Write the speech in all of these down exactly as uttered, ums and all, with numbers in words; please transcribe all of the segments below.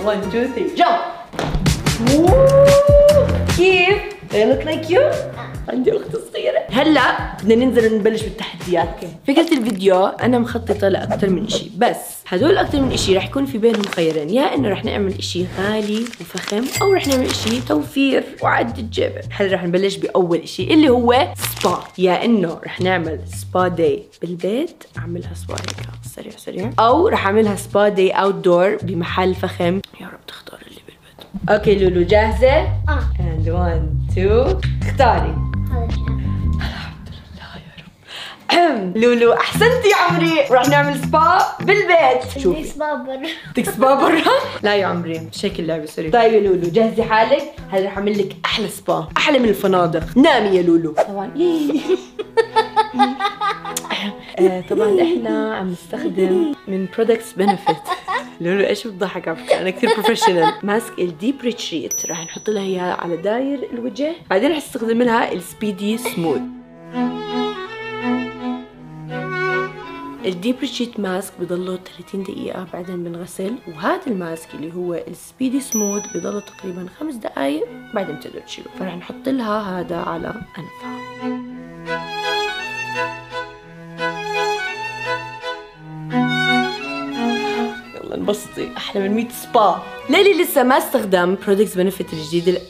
one two three jump. كيف؟ I look like you؟ عندي أخت صغيرة. هلا بدنا ننزل نبلش بالتحديات. فكرة الفيديو أنا مخططة لأكثر من إشي، بس هدول أكثر من إشي رح يكون في بينهم خيارين، يا إنه رح نعمل إشي غالي وفخم، أو رح نعمل إشي توفير وعد الجيبة. هلا رح نبلش بأول إشي اللي هو سبا، يا إنه رح نعمل سبا داي بالبيت، أعملها سبا هيك سريع سريع، أو رح أعملها سبا داي أوت دور بمحل فخم. يا رب تختار اللي بالبيت. أوكي لولو جاهزة؟ اه and one two اختاري. لولو احسنتي يا عمري، رح نعمل سبا بالبيت. شوفي سبا برا. بدك سبا برا؟ لا يا عمري مش هيك اللعبه سوري. طيب يا لولو جهزي حالك، هلا رح اعمل لك احلى سبا، احلى من الفنادق. نامي يا لولو. طبعا آه طبعا احنا عم نستخدم من برودكتس بنفيت. لولو ايش بتضحك على فكره، انا كثير بروفيشنال. ماسك الديب ريتريت رح نحط لها اياها على داير الوجه، بعدين رح استخدم لها السبيدي سموث. الديب ريتريت ماسك بضله ثلاثين دقيقة بعدين بنغسل، وهذا الماسك اللي هو السبيدي سموث بضله تقريبا خمس دقائق بعدين بتقدر تشيله. فرح نحط لها هذا على أنفها. يلا انبسطي، أحلى من مية سبا. ليلي لسه ما استخدم برودكتس بنفيت الجديد ال...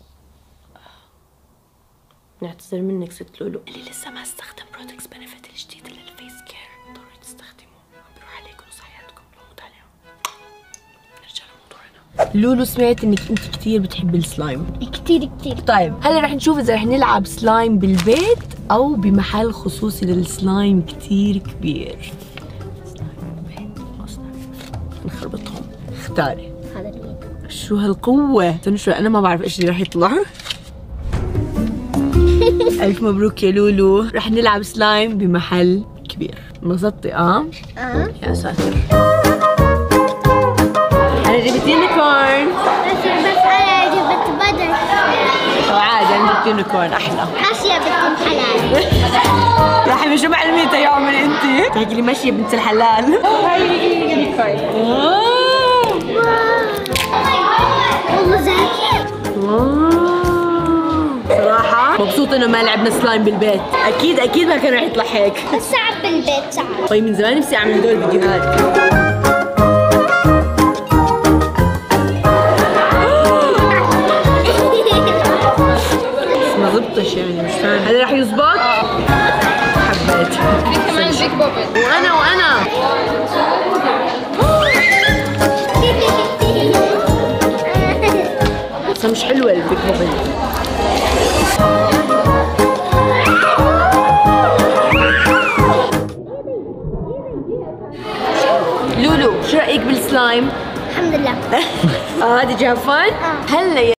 نعتذر منك ست لولو، اللي لسه ما استخدم برودكتس بنفيت الجديد للفيس كير ضروري تستخدموه، عم بيروح عليكم نص حياتكم لو موت عليهم. نرجع لموضوعنا. لولو سمعت انك انت كثير بتحبي السلايم. كتير كتير. طيب هلا رح نشوف اذا رح نلعب سلايم بالبيت او بمحل خصوصي للسلايم كثير كبير. سلايم بالبيت او سلايم نخربطهم. اختاري. هذا اليد. شو هالقوة؟ استنوا شوي انا ما بعرف ايش اللي رح يطلع. ألف مبروك يا لولو، رح نلعب سلايم بمحل كبير. انبسطتي اه؟ اه يا ساتر. أنا جبت يونيكورن. بس بس انا جبت بدر. عادي أنا جبت يونيكورن أحلى. ماشية بنت الحلال. راح شو معلميتها يا عمري أنت؟ تحكي لي ماشية بنت الحلال. هاي يونيكورن. والله ذكي. صراحة مبسوطة إنه ما لعبنا سلايم بالبيت، أكيد أكيد ما كان رح يطلع هيك. بس صعب بالبيت صعب. طيب من زمان نفسي أعمل هدول الفيديوهات. بس ما زبطش يعني مش فاهم. هذا رح يزبط؟ حبيت. أنا كمان بيك بوبل. وأنا وأنا. بس مش حلوة البيك بوبل. لولو شو رأيك بالسلايم؟ الحمد لله. اه دي جاب فن؟ هلا